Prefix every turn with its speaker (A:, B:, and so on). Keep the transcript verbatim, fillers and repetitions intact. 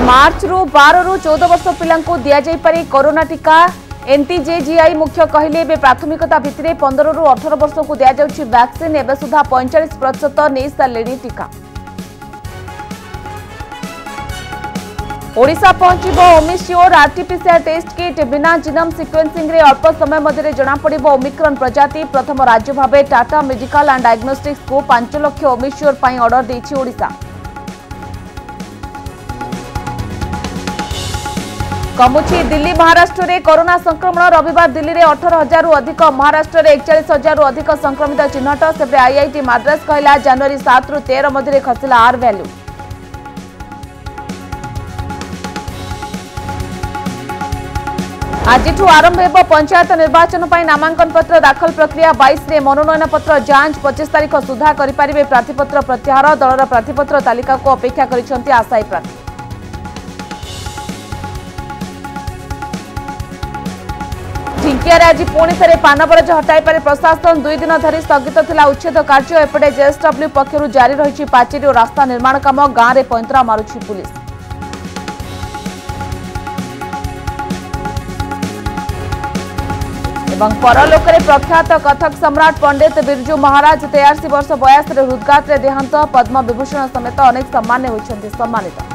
A: मार्च रु बार रु चौदह वर्ष पिला दि जापे कोरोना टीका एनटीजेजीआई मुख्य कहले एवं प्राथमिकता भित्तिरे पंद्रह रु अठारह वर्ष को दि जाउछि वैक्सीन एवं सुधा पैंतालीस प्रतिशत नहीं सारे टीका। ओडिशा पहुंचब ओमिश्योर आरटीपीसीआर टेस्ट किट बिना जिनोम सिक्वेन्सिंग रे अल्प समय मध्य जना पड़िबो ओमिक्रॉन प्रजाति प्रथम राज्य भावे टाटा मेडिकल एंड डायग्नोस्टिक्स को पांच लाख ओमिश्योर पई ऑर्डर देछि ओडिशा। कमुछि दिल्ली महाराष्ट्र रे कोरोना संक्रमण रविवार दिल्ली रे अठारह हजार रु अधिक महाराष्ट्र रे इकतालीस हजार रु अधिक संक्रमित चिन्हट सेपटे आईआईटी मद्रास कहला जनवरी सात रु तेरह मध्य खसिला आर वैल्यू। आज आरंभ हो पंचायत निर्वाचन पर नामांकन पत्र दाखल प्रक्रिया बाईस रे मनोनयन पत्र जांच पच्चीस तारीख सुधा करें प्रार्थीपत्र प्रत्याहार दलर प्रार्थीपत्र तालिका को अपेक्षा कर आशायी प्रार्थी। ढिंकिया आज पुणी थे पानबरज हटाई प्रशासन दुई दिन धरी स्थगित थिला उच्छेद कार्य एपटे जेएसडब्ल्यू पक्षर जारी रही पाचेरी और रास्ता निर्माण काम गांव में पैंतरा मारुछि पुलिस। एवं परलोक रे प्रख्यात कथक सम्राट पंडित बिरजू महाराज तेयासी वर्ष बयास हृदघात देहांत पद्म विभूषण समेत अनेक सम्मान होइछन्ति सम्मानित।